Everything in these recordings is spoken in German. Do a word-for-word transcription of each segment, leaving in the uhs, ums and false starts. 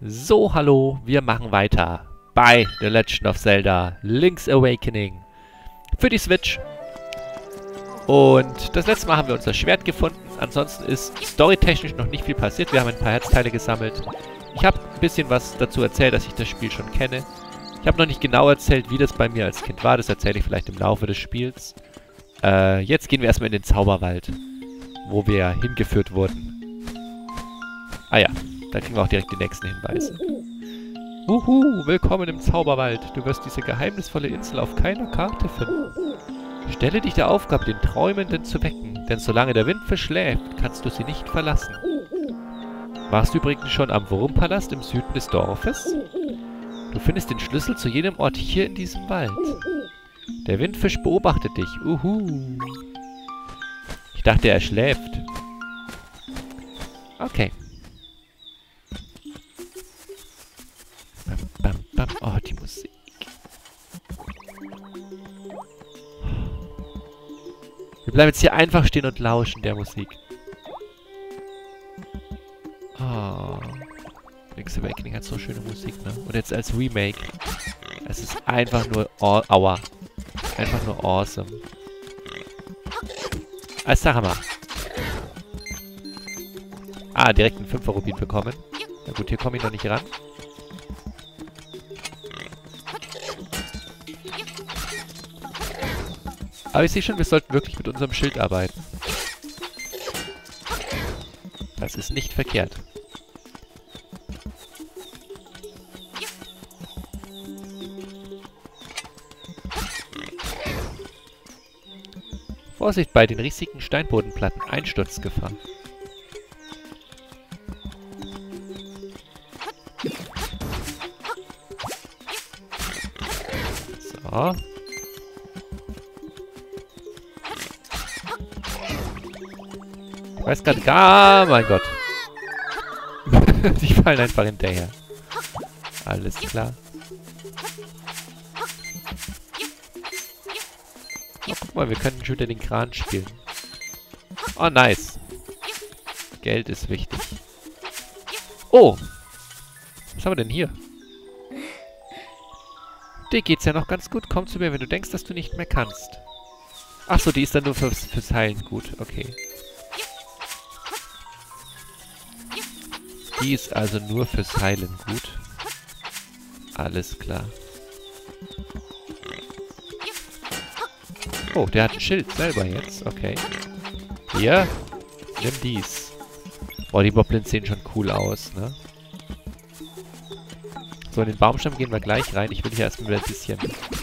So, hallo, wir machen weiter bei The Legend of Zelda Link's Awakening für die Switch. Und das letzte Mal haben wir unser Schwert gefunden. Ansonsten ist storytechnisch noch nicht viel passiert. Wir haben ein paar Herzteile gesammelt. Ich habe ein bisschen was dazu erzählt, dass ich das Spiel schon kenne. Ich habe noch nicht genau erzählt, wie das bei mir als Kind war. Das erzähle ich vielleicht im Laufe des Spiels. Äh, jetzt gehen wir erstmal in den Zauberwald, wo wir hingeführt wurden. Ah ja, da kriegen wir auch direkt die nächsten Hinweise. Wuhu, willkommen im Zauberwald. Du wirst diese geheimnisvolle Insel auf keiner Karte finden. Stelle dich der Aufgabe, den Träumenden zu wecken, denn solange der Wind verschläft, kannst du sie nicht verlassen. Warst du übrigens schon am Wurmpalast im Süden des Dorfes? Du findest den Schlüssel zu jedem Ort hier in diesem Wald. Der Windfisch beobachtet dich. Uhu. Ich dachte, er schläft. Okay. Bam, bam, bam. Oh, die Musik. Wir bleiben jetzt hier einfach stehen und lauschen der Musik. Oh. Link's Awakening hat so schöne Musik, ne? Und jetzt als Remake. Es ist einfach nur... Aua. Einfach nur awesome. Als der Hammer. Ah, direkt einen fünfer Rubin bekommen. Na gut, hier komme ich noch nicht ran. Aber ich sehe schon, wir sollten wirklich mit unserem Schild arbeiten. Das ist nicht verkehrt. Vorsicht bei den riesigen Steinbodenplatten. Einsturzgefahr. So. Ich weiß gerade gar... Oh mein Gott. Die fallen einfach hinterher. Alles klar. Oh, guck mal, wir können schon wieder den Kran spielen. Oh, nice. Geld ist wichtig. Oh. Was haben wir denn hier? Dir geht's ja noch ganz gut. Komm zu mir, wenn du denkst, dass du nicht mehr kannst. Achso, die ist dann nur fürs, fürs Heilen gut. Okay. Die ist also nur fürs Heilen gut. Alles klar. Oh, der hat ein Schild selber jetzt. Okay. Hier. Nimm dies. Boah, die Boblins sehen schon cool aus, ne? So, in den Baumstamm gehen wir gleich rein. Ich will hier erstmal wieder ein bisschen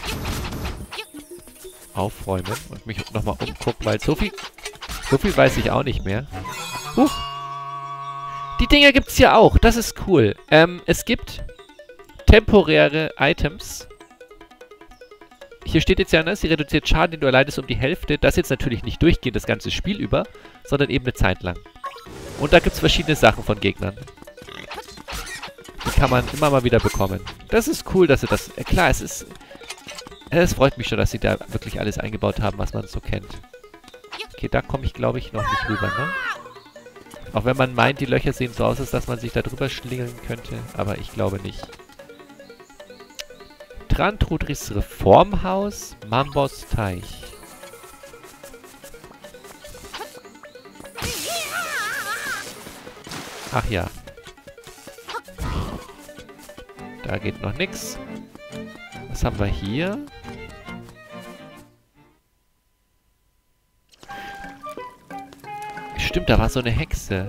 aufräumen und mich nochmal umgucken, weil so viel, so viel weiß ich auch nicht mehr. Huch. Die Dinger gibt's hier auch. Das ist cool. Ähm, es gibt temporäre Items. Hier steht jetzt ja, ne, sie reduziert Schaden, den du erleidest, um die Hälfte. Das jetzt natürlich nicht durchgehend das ganze Spiel über, sondern eben eine Zeit lang. Und da gibt's verschiedene Sachen von Gegnern. Die kann man immer mal wieder bekommen. Das ist cool, dass sie das... Äh, klar, es ist... Es freut mich schon, dass sie da wirklich alles eingebaut haben, was man so kennt. Okay, da komme ich, glaube ich, noch nicht rüber, ne? Auch wenn man meint, die Löcher sehen so aus, als dass man sich da drüber schlingeln könnte. Aber ich glaube nicht. Trantrudris Reformhaus, Mambos Teich. Ach ja. Da geht noch nix. Was haben wir hier? Stimmt, da war so eine Hexe.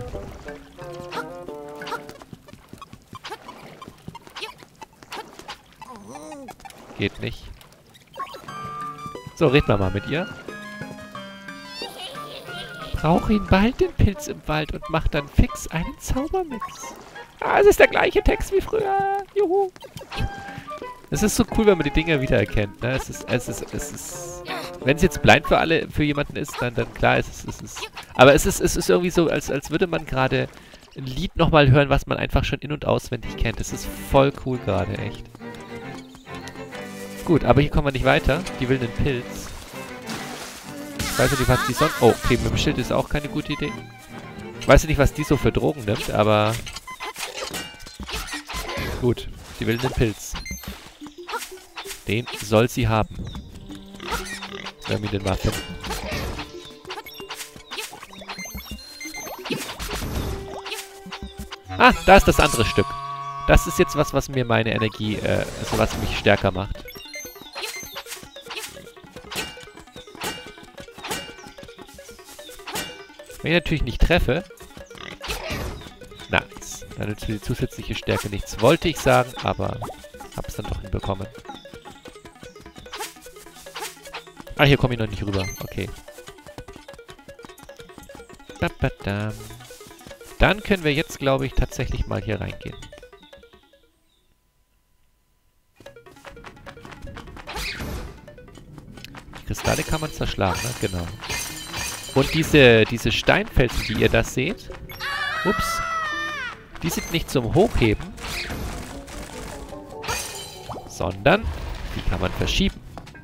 Geht nicht. So, red mal mal mit ihr. Brauche ihn bald den Pilz im Wald und mach dann fix einen Zaubermix. Ah, es ist der gleiche Text wie früher. Juhu. Es ist so cool, wenn man die Dinger wiedererkennt, ne? Es ist, es ist, es ist... Wenn es jetzt blind für alle, für jemanden ist, dann, dann klar ist es, es ist... Aber es ist, es ist irgendwie so, als, als würde man gerade ein Lied nochmal hören, was man einfach schon in- und auswendig kennt. Es ist voll cool gerade, echt. Gut, aber hier kommen wir nicht weiter. Die will einen Pilz. Ich weiß nicht, was die sonst... Oh, okay, mit dem Schild ist auch keine gute Idee. Ich weiß nicht, was die so für Drogen nimmt, aber... Gut, sie will den Pilz. Den soll sie haben. Wenn wir den mal finden. Ah, da ist das andere Stück. Das ist jetzt was, was mir meine Energie, äh, also was mich stärker macht. Wenn ich natürlich nicht treffe... Nice. Dann nützt mir die zusätzliche Stärke nichts. Wollte ich sagen, aber hab's dann doch hinbekommen. Ah, hier komme ich noch nicht rüber. Okay. Ba-ba-dam. Dann können wir jetzt, glaube ich, tatsächlich mal hier reingehen. Die Kristalle kann man zerschlagen, ne? Genau. Und diese, diese Steinfelsen, die ihr da seht, ups, die sind nicht zum Hochheben, sondern die kann man verschieben.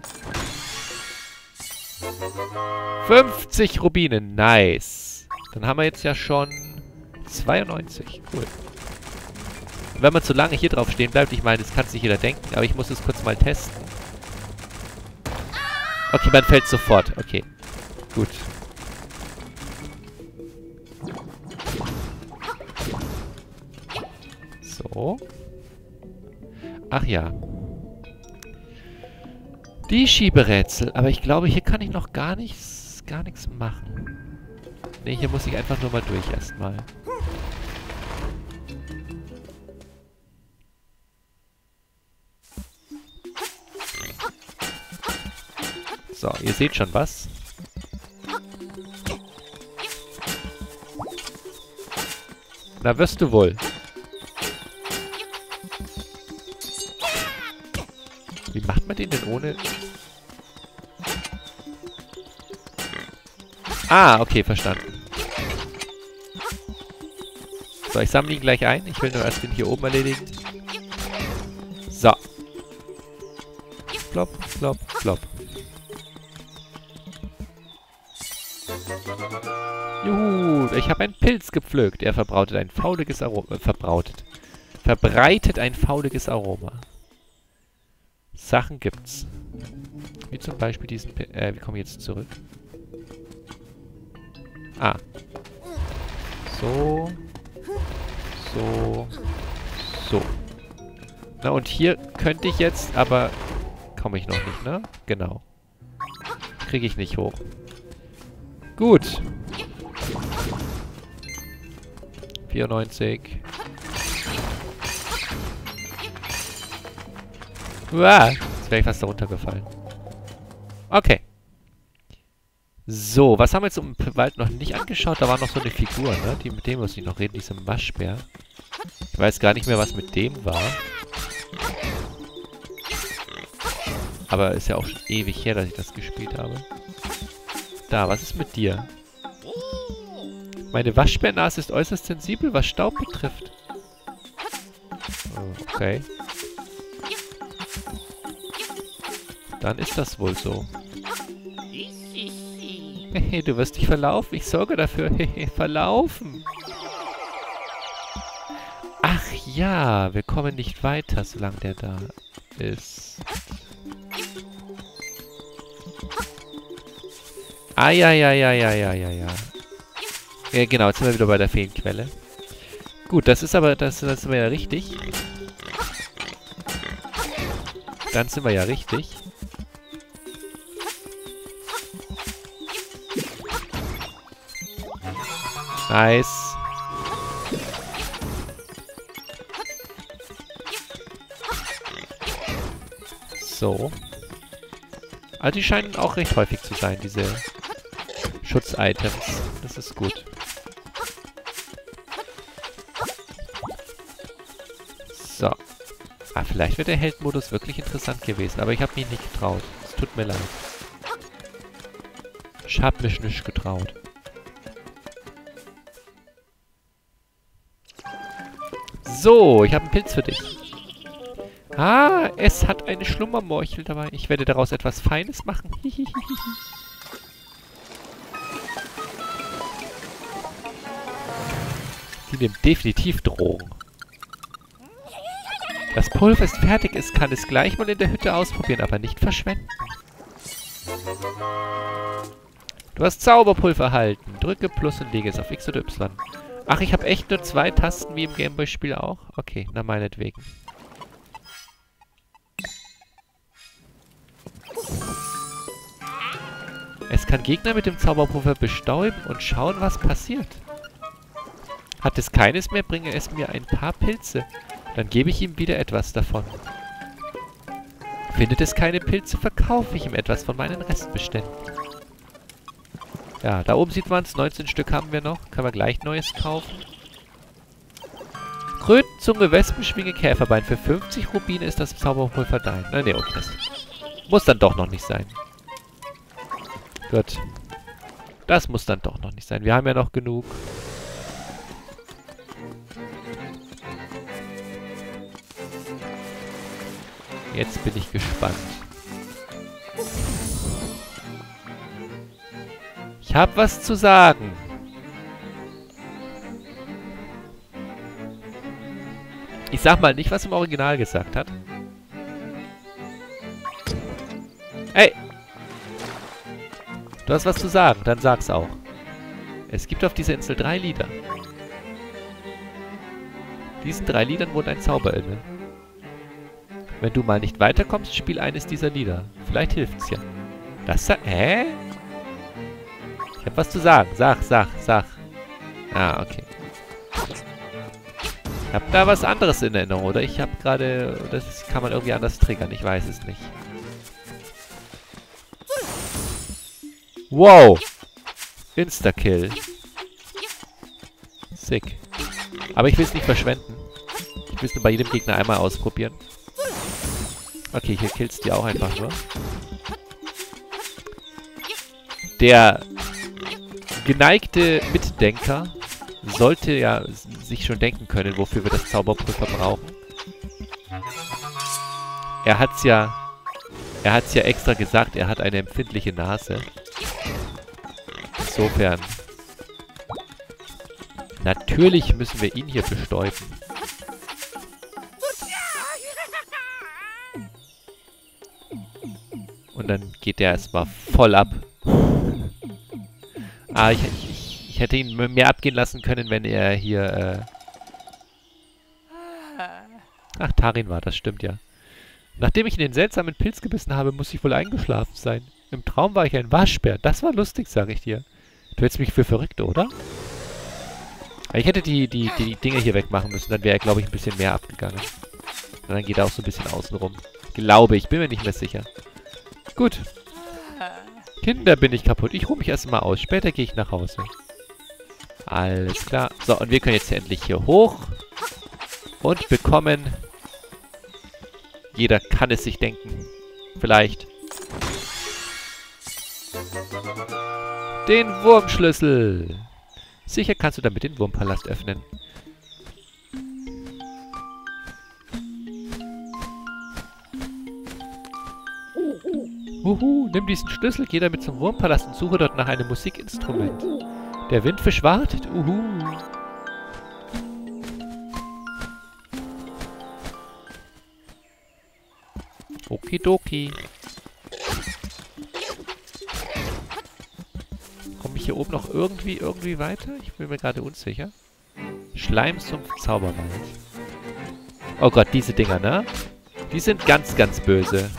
fünfzig Rubine, nice. Dann haben wir jetzt ja schon zweiundneunzig, cool. Und wenn man zu lange hier drauf stehen bleibt, ich meine, das kann sich jeder denken, aber ich muss es kurz mal testen. Okay, man fällt sofort, okay, gut. So. Ach ja. Die Schieberätsel. Aber ich glaube, hier kann ich noch gar nichts, gar nichts machen. Ne, hier muss ich einfach nur mal durch erstmal. So, ihr seht schon was. Na, wirst du wohl. Wie macht man den denn ohne... Ah, okay, verstanden. So, ich sammle ihn gleich ein. Ich will nur erst den hier oben erledigen. So. Flop, flop, flop. Juhu, ich habe einen Pilz gepflückt. Er verbrautet ein fauliges Aroma. Äh, verbrautet. Verbreitet ein fauliges Aroma. Sachen gibt's. Wie zum Beispiel diesen... P äh, wie komme ich jetzt zurück? Ah. So. So. So. Na, und hier könnte ich jetzt, aber... komme ich noch nicht, ne? Genau. Kriege ich nicht hoch. Gut. vierundneunzig. Uah, jetzt wäre ich fast da runtergefallen. Okay. So, was haben wir jetzt im Wald noch nicht angeschaut? Da war noch so eine Figur, ne? Die, mit dem muss ich noch reden, diesem Waschbär. Ich weiß gar nicht mehr, was mit dem war. Aber ist ja auch schon ewig her, dass ich das gespielt habe. Da, was ist mit dir? Meine Waschbärnase ist äußerst sensibel, was Staub betrifft. Oh, okay. Dann ist das wohl so. Hehe, du wirst dich verlaufen. Ich sorge dafür. Hehe, verlaufen. Ach ja, wir kommen nicht weiter, solange der da ist. Ah, ja, ja, ja, ja, ja, ja, ja. Ja, genau, jetzt sind wir wieder bei der Feenquelle. Gut, das ist aber, das, das sind wir ja richtig. Dann sind wir ja richtig. Nice. So. Also die scheinen auch recht häufig zu sein, diese Schutz-Items. Das ist gut. So. Ah, vielleicht wäre der Heldmodus wirklich interessant gewesen, aber ich habe mich nicht getraut. Es tut mir leid. Ich habe mich nicht getraut. So, ich habe einen Pilz für dich. Ah, es hat eine Schlummermorchel dabei. Ich werde daraus etwas Feines machen. Die nimmt definitiv Drogen. Das Pulver ist fertig. Es kann es gleich mal in der Hütte ausprobieren, aber nicht verschwenden. Du hast Zauberpulver erhalten. Drücke Plus und lege es auf X oder Y. Ach, ich habe echt nur zwei Tasten wie im Gameboy-Spiel auch? Okay, na meinetwegen. Es kann Gegner mit dem Zauberpulver bestäuben und schauen, was passiert. Hat es keines mehr, bringe es mir ein paar Pilze. Dann gebe ich ihm wieder etwas davon. Findet es keine Pilze, verkaufe ich ihm etwas von meinen Restbeständen. Ja, da oben sieht man es. neunzehn Stück haben wir noch. Können wir gleich Neues kaufen. Krötenzunge, Wespenschwinge, Käferbein. Für fünfzig Rubine ist das Zauberpulver dein. Na, ne, okay, das muss dann doch noch nicht sein. Gut. Das muss dann doch noch nicht sein. Wir haben ja noch genug. Jetzt bin ich gespannt. Ich habe was zu sagen. Ich sag mal nicht, was im Original gesagt hat. Ey! Du hast was zu sagen, dann sag's auch. Es gibt auf dieser Insel drei Lieder. Diesen drei Liedern wohnt ein Zauber inne. Wenn du mal nicht weiterkommst, spiel eines dieser Lieder. Vielleicht hilft's ja. Das sa- Hä? Ich hab was zu sagen. Sag, sag, sag. Ah, okay. Ich hab da was anderes in Erinnerung, oder? Ich hab gerade... Das kann man irgendwie anders triggern. Ich weiß es nicht. Wow! Insta-Kill. Sick. Aber ich will es nicht verschwenden. Ich will es nur bei jedem Gegner einmal ausprobieren. Okay, hier killst du die auch einfach nur. Der geneigte Mitdenker sollte ja sich schon denken können, wofür wir das Zauberpulver brauchen. Er hat's ja... Er hat's ja extra gesagt, er hat eine empfindliche Nase. Insofern... Natürlich müssen wir ihn hier bestäuben. Und dann geht der erstmal voll ab. Ah, ich, ich, ich hätte ihn mehr abgehen lassen können, wenn er hier, äh... Ach, Tarin war das, stimmt ja. Nachdem ich in den seltsamen Pilz gebissen habe, muss ich wohl eingeschlafen sein. Im Traum war ich ein Waschbär. Das war lustig, sage ich dir. Du hältst mich für verrückt, oder? Ich hätte die, die, die Dinge hier wegmachen müssen, dann wäre er, glaube ich, ein bisschen mehr abgegangen. Und dann geht er auch so ein bisschen außen rum. Glaube ich, bin mir nicht mehr sicher. Gut. Kinder, bin ich kaputt. Ich ruhe mich erstmal aus. Später gehe ich nach Hause. Alles klar. So, und wir können jetzt endlich hier hoch. Und bekommen... Jeder kann es sich denken. Vielleicht. Den Wurmschlüssel. Sicher kannst du damit den Wurmpalast öffnen. Huhu, nimm diesen Schlüssel, geh damit zum Wurmpalast und suche dort nach einem Musikinstrument. Der Windfisch wartet. Uhu. Okidoki. Komme ich hier oben noch irgendwie, irgendwie weiter? Ich bin mir gerade unsicher. Schleimsumpf Zauberwald. Oh Gott, diese Dinger, ne? Die sind ganz, ganz böse.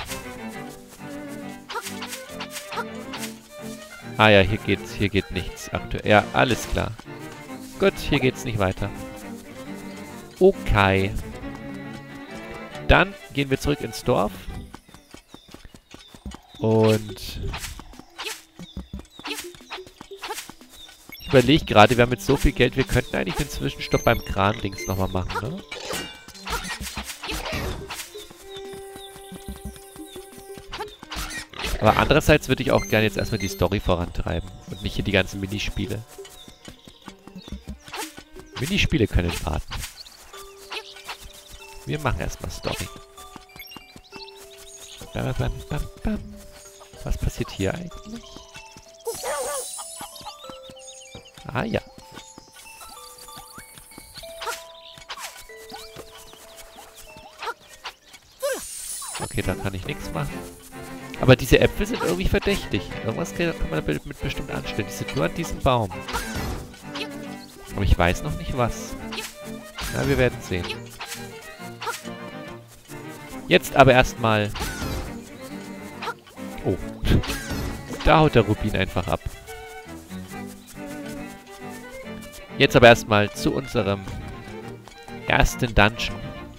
Ah ja, hier geht's, hier geht nichts aktuell. Ja, alles klar. Gut, hier geht's nicht weiter. Okay. Dann gehen wir zurück ins Dorf. Und... Ich überlege gerade, wir haben jetzt so viel Geld, wir könnten eigentlich den Zwischenstopp beim Kran-Dings nochmal machen, ne? Aber andererseits würde ich auch gerne jetzt erstmal die Story vorantreiben und nicht hier die ganzen Minispiele. Minispiele können warten. Wir machen erstmal Story. Bam, bam, bam, bam. Was passiert hier eigentlich? Ah ja. Okay, da kann ich nichts machen. Aber diese Äpfel sind irgendwie verdächtig. Irgendwas kann man damit bestimmt anstellen. Die sind nur an diesem Baum. Aber ich weiß noch nicht was. Na, wir werden sehen. Jetzt aber erstmal... Oh. Da haut der Rubin einfach ab. Jetzt aber erstmal zu unserem ersten Dungeon.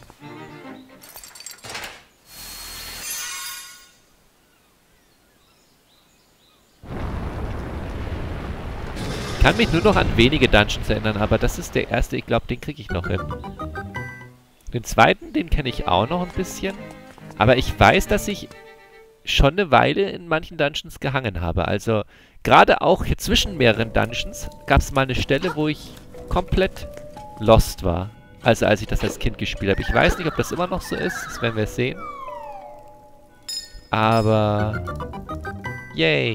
Ich kann mich nur noch an wenige Dungeons erinnern, aber das ist der erste, ich glaube, den kriege ich noch hin. Den zweiten, den kenne ich auch noch ein bisschen. Aber ich weiß, dass ich schon eine Weile in manchen Dungeons gehangen habe. Also gerade auch hier zwischen mehreren Dungeons gab es mal eine Stelle, wo ich komplett lost war. Also als ich das als Kind gespielt habe. Ich weiß nicht, ob das immer noch so ist. Das werden wir sehen. Aber... Yay!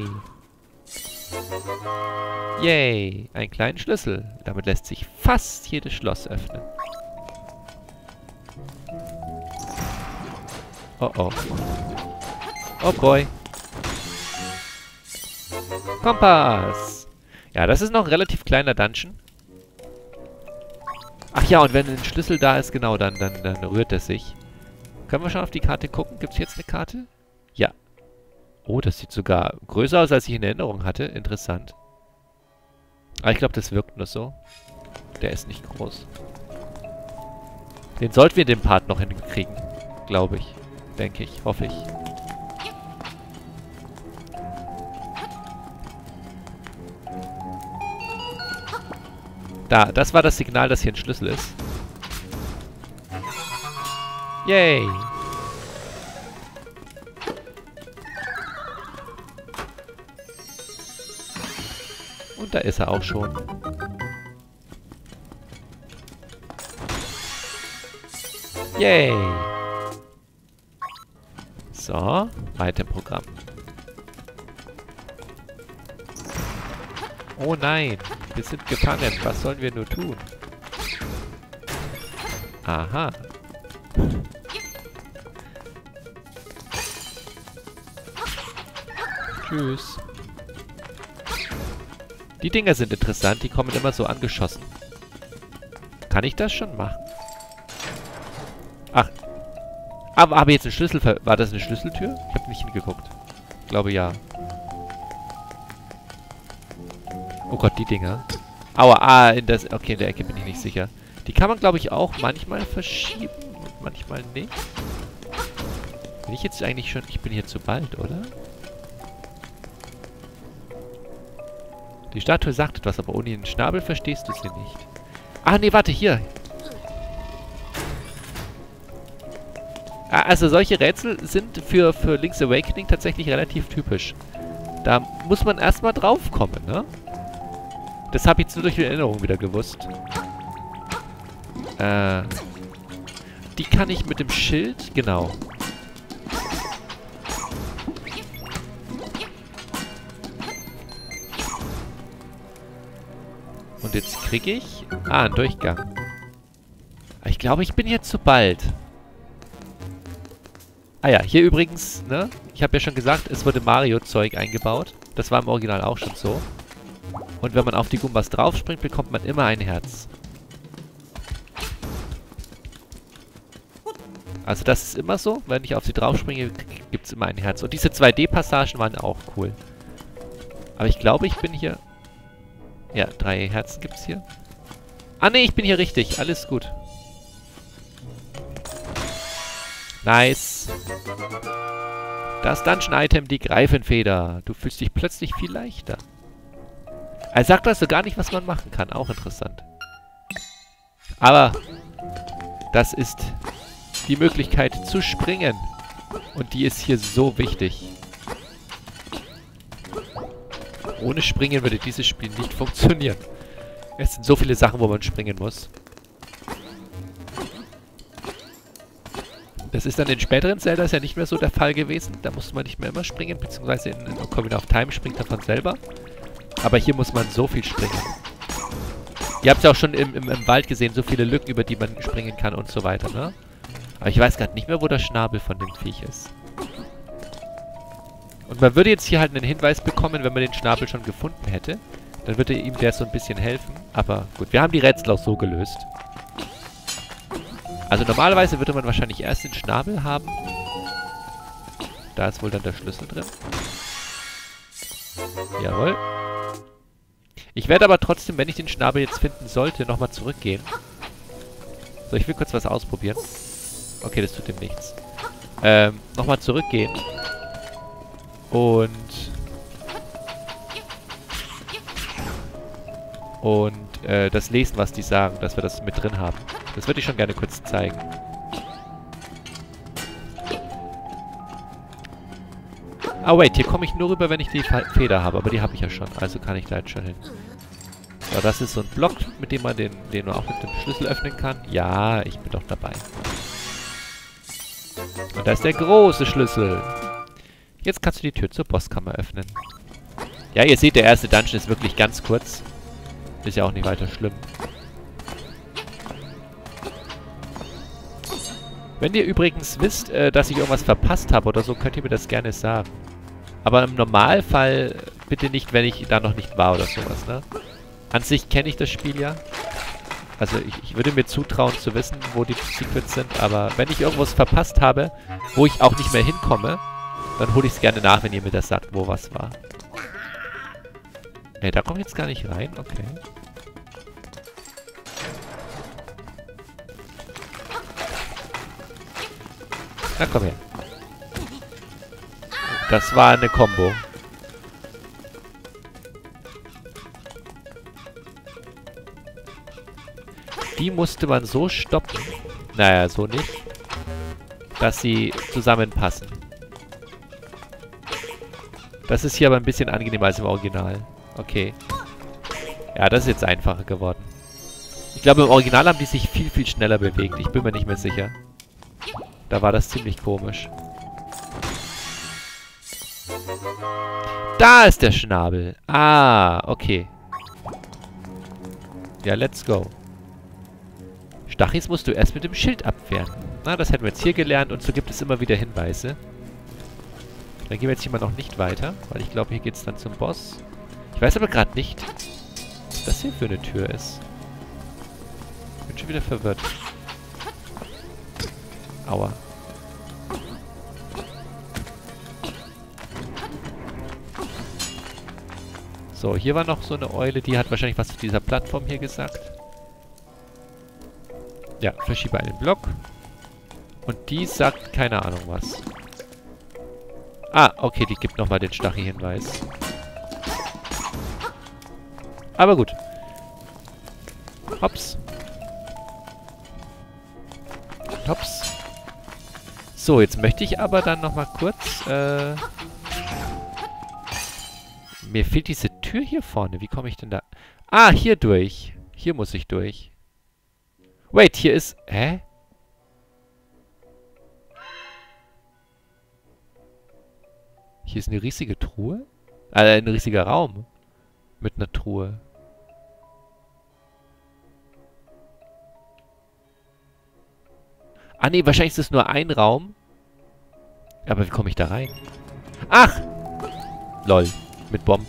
Yay! Einen kleinen Schlüssel. Damit lässt sich fast jedes Schloss öffnen. Oh oh. Oh boy. Kompass! Ja, das ist noch ein relativ kleiner Dungeon. Ach ja, und wenn ein Schlüssel da ist, genau, dann, dann, dann rührt er sich. Können wir schon auf die Karte gucken? Gibt es jetzt eine Karte? Ja. Oh, das sieht sogar größer aus, als ich in Erinnerung hatte. Interessant. Aber ich glaube, das wirkt nur so. Der ist nicht groß. Den sollten wir den Part noch hinkriegen. Glaube ich. Denke ich. Hoffe ich. Da, das war das Signal, dass hier ein Schlüssel ist. Yay! Und da ist er auch schon. Yay! So, weiter im Programm. Oh nein, wir sind gefangen. Was sollen wir nur tun? Aha. Tschüss. Die Dinger sind interessant, die kommen immer so angeschossen. Kann ich das schon machen? Ach. Aber habe jetzt einen Schlüssel ver... War das eine Schlüsseltür? Ich habe nicht hingeguckt. Ich glaube ja. Oh Gott, die Dinger. Aua, ah, in das... Okay, in der Ecke bin ich nicht sicher. Die kann man, glaube ich, auch manchmal verschieben und manchmal nicht. Bin ich jetzt eigentlich schon... Ich bin hier zu bald, oder? Die Statue sagt etwas, aber ohne den Schnabel verstehst du sie nicht. Ah, nee, warte, hier. Ah, also solche Rätsel sind für, für Link's Awakening tatsächlich relativ typisch. Da muss man erstmal draufkommen, ne? Das habe ich jetzt nur durch die Erinnerung wieder gewusst. Äh. Die kann ich mit dem Schild... Genau. Und jetzt kriege ich... Ah, einen Durchgang. Ich glaube, ich bin hier zu bald. Ah ja, hier übrigens, ne? Ich habe ja schon gesagt, es wurde Mario-Zeug eingebaut. Das war im Original auch schon so. Und wenn man auf die Goombas draufspringt, bekommt man immer ein Herz. Also das ist immer so. Wenn ich auf sie draufspringe, gibt es immer ein Herz. Und diese zwei D-Passagen waren auch cool. Aber ich glaube, ich bin hier... Ja, drei Herzen gibt es hier. Ah ne, ich bin hier richtig. Alles gut. Nice. Das Dungeon-Item, die Greifenfeder. Du fühlst dich plötzlich viel leichter. Er sagt also gar nicht, was man machen kann. Auch interessant. Aber das ist die Möglichkeit zu springen. Und die ist hier so wichtig. Ohne Springen würde dieses Spiel nicht funktionieren. Es sind so viele Sachen, wo man springen muss. Das ist dann in späteren Zeldas ja nicht mehr so der Fall gewesen. Da musste man nicht mehr immer springen, beziehungsweise in, in Ocarina of Time springt er von selber. Aber hier muss man so viel springen. Ihr habt es ja auch schon im, im, im Wald gesehen, so viele Lücken, über die man springen kann und so weiter, ne? Aber ich weiß gerade nicht mehr, wo der Schnabel von dem Viech ist. Und man würde jetzt hier halt einen Hinweis bekommen, wenn man den Schnabel schon gefunden hätte. Dann würde ihm der so ein bisschen helfen. Aber gut, wir haben die Rätsel auch so gelöst. Also normalerweise würde man wahrscheinlich erst den Schnabel haben. Da ist wohl dann der Schlüssel drin. Jawohl. Ich werde aber trotzdem, wenn ich den Schnabel jetzt finden sollte, nochmal zurückgehen. So, ich will kurz was ausprobieren. Okay, das tut ihm nichts. Ähm, nochmal zurückgehen. Und... Und, äh, das lesen, was die sagen, dass wir das mit drin haben. Das würde ich schon gerne kurz zeigen. Ah, wait, hier komme ich nur rüber, wenn ich die Feder habe. Aber die habe ich ja schon, also kann ich da jetzt schon hin. So, das ist so ein Block, mit dem man den, den man auch mit dem Schlüssel öffnen kann. Ja, ich bin doch dabei. Und da ist der große Schlüssel. Jetzt kannst du die Tür zur Bosskammer öffnen. Ja, ihr seht, der erste Dungeon ist wirklich ganz kurz. Ist ja auch nicht weiter schlimm. Wenn ihr übrigens wisst, äh, dass ich irgendwas verpasst habe oder so, könnt ihr mir das gerne sagen. Aber im Normalfall bitte nicht, wenn ich da noch nicht war oder sowas, ne? An sich kenne ich das Spiel ja. Also ich, ich würde mir zutrauen zu wissen, wo die Secrets sind, aber wenn ich irgendwas verpasst habe, wo ich auch nicht mehr hinkomme, dann hole ich es gerne nach, wenn ihr mir das sagt, wo was war. Ey, da komme ich jetzt gar nicht rein, okay. Na komm her. Das war eine Combo. Die musste man so stoppen. Naja, so nicht. Dass sie zusammenpassen. Das ist hier aber ein bisschen angenehmer als im Original. Okay. Ja, das ist jetzt einfacher geworden. Ich glaube, im Original haben die sich viel, viel schneller bewegt. Ich bin mir nicht mehr sicher. Da war das ziemlich komisch. Da ist der Schnabel. Ah, okay. Ja, let's go. Stachis musst du erst mit dem Schild abwehren. Na, das hätten wir jetzt hier gelernt und so gibt es immer wieder Hinweise. Dann gehen wir jetzt hier mal noch nicht weiter, weil ich glaube, hier geht es dann zum Boss. Ich weiß aber gerade nicht, was das hier für eine Tür ist. Ich bin schon wieder verwirrt. Aua. So, hier war noch so eine Eule, die hat wahrscheinlich was zu dieser Plattform hier gesagt. Ja, verschiebe einen Block. Und die sagt keine Ahnung was. Ah, okay, die gibt nochmal den Stachel-Hinweis. Aber gut. Hops. Hops. So, jetzt möchte ich aber dann nochmal kurz, äh... Mir fehlt diese Tür hier vorne. Wie komme ich denn da... Ah, hier durch. Hier muss ich durch. Wait, hier ist... Hä? Hier ist eine riesige Truhe? Äh, ein riesiger Raum. Mit einer Truhe. Ah, nee, wahrscheinlich ist es nur ein Raum. Aber wie komme ich da rein? Ach! Lol. Mit Bomben.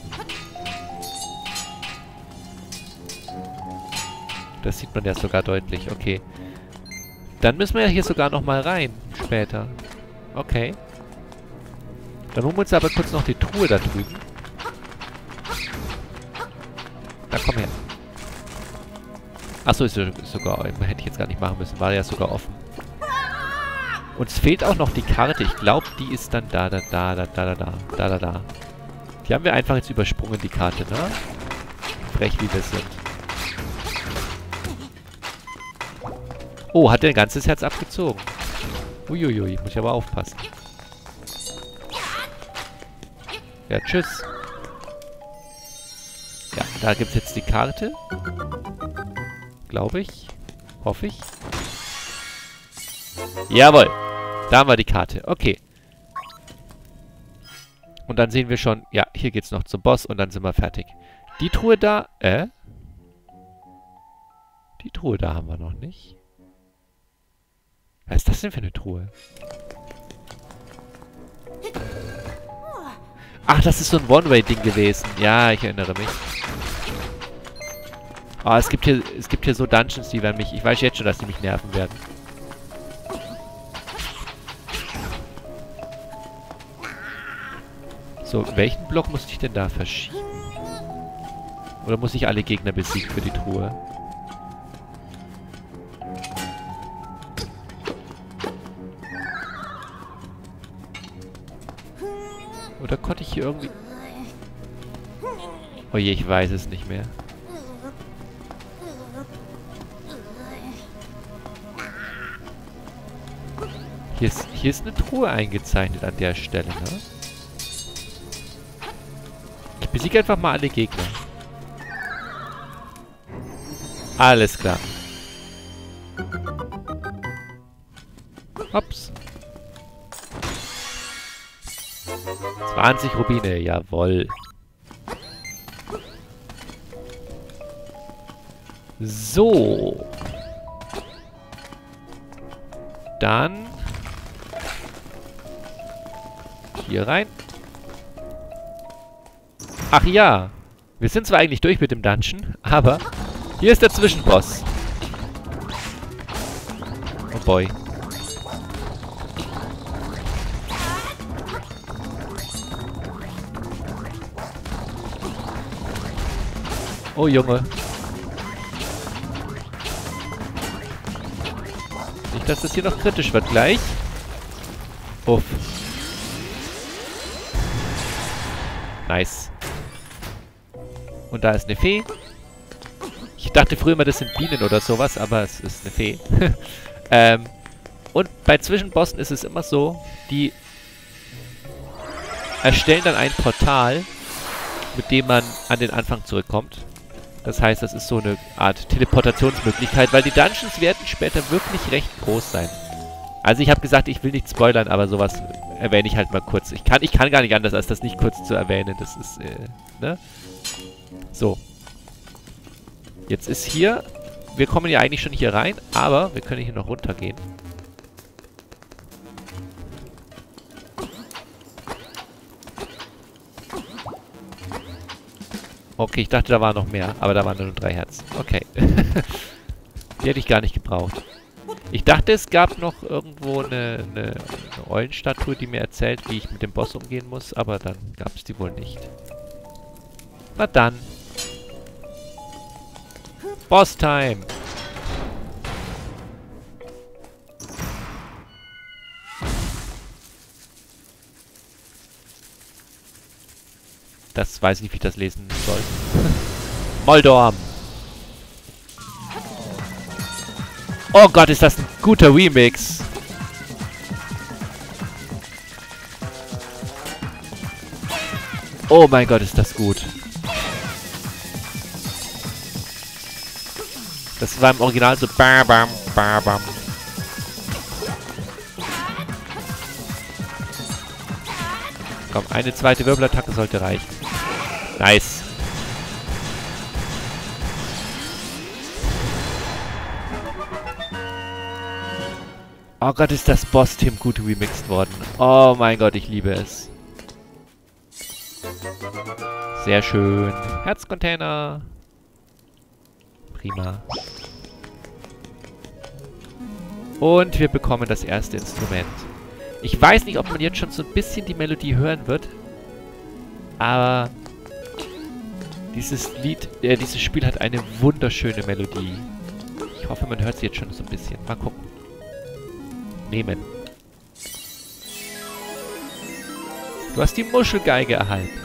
Das sieht man ja sogar deutlich. Okay. Dann müssen wir ja hier sogar nochmal rein. Später. Okay. Dann holen wir uns aber kurz noch die Truhe da drüben. Na, komm her. Achso, ist, ist sogar... Hätte ich jetzt gar nicht machen müssen. War ja sogar offen. Uns fehlt auch noch die Karte. Ich glaube, die ist dann da, da, da, da, da, da, da, da, da. Die haben wir einfach jetzt übersprungen, die Karte, ne? Frech, wie wir sind. Oh, hat der ein ganzes Herz abgezogen. Uiuiui, muss ich aber aufpassen. Ja, tschüss. Ja, da gibt es jetzt die Karte. Glaube ich. Hoffe ich. Jawohl. Da haben wir die Karte. Okay. Und dann sehen wir schon, ja, hier geht's noch zum Boss und dann sind wir fertig. Die Truhe da, äh? Die Truhe da haben wir noch nicht. Was ist das denn für eine Truhe? Ach, das ist so ein One-Way-Ding gewesen. Ja, ich erinnere mich. Oh, es gibt hier, es gibt hier so Dungeons, die werden mich... Ich weiß jetzt schon, dass die mich nerven werden. So, welchen Block muss ich denn da verschieben? Oder muss ich alle Gegner besiegen für die Truhe? Oder konnte ich hier irgendwie... Oh je, ich weiß es nicht mehr. Hier ist, hier ist eine Truhe eingezeichnet an der Stelle, ne? Ich besiege einfach mal alle Gegner. Alles klar. Hops. zwanzig Rubine, jawohl. So. Dann hier rein. Ach ja. Wir sind zwar eigentlich durch mit dem Dungeon, aber hier ist der Zwischenboss. Oh boy. Oh Junge. Nicht, dass das hier noch kritisch wird gleich. Uff. Nice. Und da ist eine Fee. Ich dachte früher immer, das sind Bienen oder sowas, aber es ist eine Fee. ähm, und bei Zwischenbossen ist es immer so, die erstellen dann ein Portal, mit dem man an den Anfang zurückkommt. Das heißt, das ist so eine Art Teleportationsmöglichkeit, weil die Dungeons werden später wirklich recht groß sein. Also ich habe gesagt, ich will nicht spoilern, aber sowas erwähne ich halt mal kurz. Ich kann, ich kann gar nicht anders, als das nicht kurz zu erwähnen. Das ist, äh, ne? So. Jetzt ist hier... Wir kommen ja eigentlich schon hier rein, aber wir können hier noch runtergehen. Okay, ich dachte, da waren noch mehr, aber da waren nur drei Herzen. Okay. Die hätte ich gar nicht gebraucht. Ich dachte, es gab noch irgendwo eine, eine, eine Eulenstatue, die mir erzählt, wie ich mit dem Boss umgehen muss, aber dann gab es die wohl nicht. Na dann. Boss-Time! Das weiß ich nicht, wie ich das lesen soll. Moldorm! Oh Gott, ist das ein guter Remix! Oh mein Gott, ist das gut! Das war im Original so bam, bam, bam, bam. Komm, eine zweite Wirbelattacke sollte reichen. Nice. Oh Gott, ist das Boss-Team gut remixed worden. Oh mein Gott, ich liebe es. Sehr schön. Herzcontainer. Prima. Und wir bekommen das erste Instrument. Ich weiß nicht, ob man jetzt schon so ein bisschen die Melodie hören wird. Aber dieses Lied, äh, dieses Spiel hat eine wunderschöne Melodie. Ich hoffe, man hört sie jetzt schon so ein bisschen. Mal gucken. Nehmen. Du hast die Muschelgeige erhalten.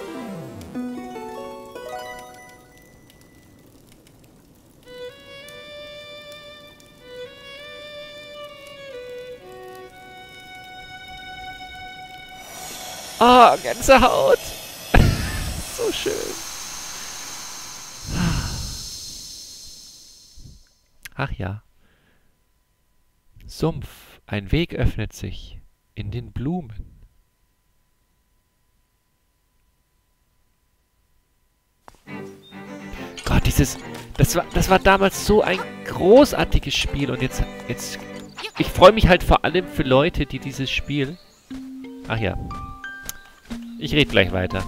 Oh, Gänsehaut. So schön. Ach ja. Sumpf. Ein Weg öffnet sich in den Blumen. Gott, dieses... Das war, das war damals so ein großartiges Spiel und jetzt, jetzt ich freue mich halt vor allem für Leute, die dieses Spiel... Ach ja. Ich rede gleich weiter.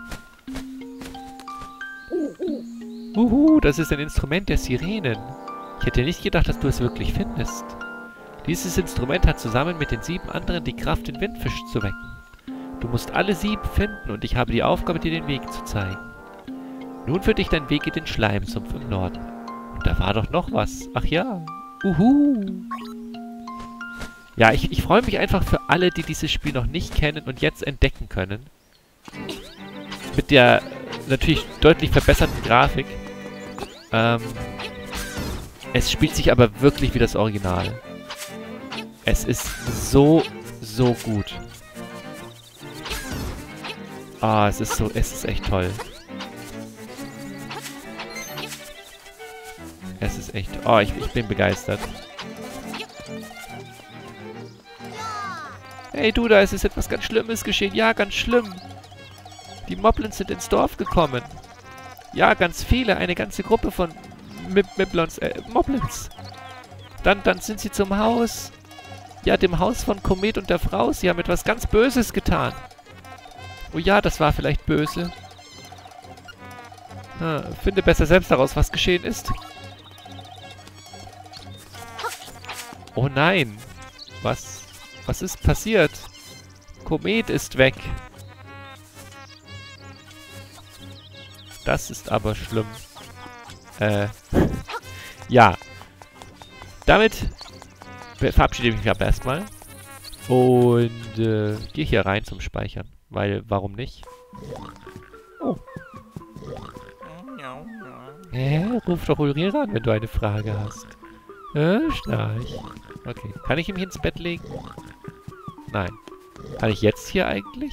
Uhu, das ist ein Instrument der Sirenen. Ich hätte nicht gedacht, dass du es wirklich findest. Dieses Instrument hat zusammen mit den sieben anderen die Kraft, den Windfisch zu wecken. Du musst alle sieben finden und ich habe die Aufgabe, dir den Weg zu zeigen. Nun führt dich dein Weg in den Schleimsumpf im Norden. Und da war doch noch was. Ach ja. Uhu. Ja, ich, ich freue mich einfach für alle, die dieses Spiel noch nicht kennen und jetzt entdecken können. Mit der natürlich deutlich verbesserten Grafik. Ähm, es spielt sich aber wirklich wie das Original. Es ist so, so gut. Ah, es ist so, es ist echt toll. Es ist echt, oh, ich, ich bin begeistert. Hey du, da ist es etwas ganz Schlimmes geschehen. Ja, ganz schlimm. Die Moblins sind ins Dorf gekommen. Ja, ganz viele, eine ganze Gruppe von Mib Miblons, äh, Moblins. Dann, dann sind sie zum Haus. Ja, dem Haus von Komet und der Frau. Sie haben etwas ganz Böses getan. Oh ja, das war vielleicht böse. Ah, finde besser selbst heraus, was geschehen ist. Oh nein. Was, was ist passiert? Komet ist weg. Das ist aber schlimm. Äh. Ja. Damit verabschiede ich mich aber erstmal. Und äh, gehe hier rein zum Speichern. Weil, warum nicht? Oh. Hä? Ruf doch Ulrira an, wenn du eine Frage hast. Äh, Schnarch. Okay. Kann ich ihn ins Bett legen? Nein. Kann ich jetzt hier eigentlich?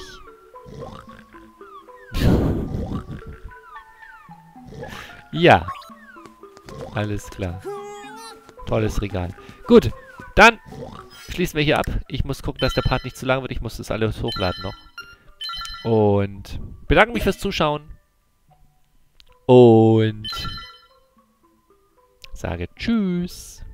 Ja. Alles klar. Tolles Regal. Gut. Dann schließen wir hier ab. Ich muss gucken, dass der Part nicht zu lang wird. Ich muss das alles hochladen noch. Und bedanke mich fürs Zuschauen. Und sage Tschüss.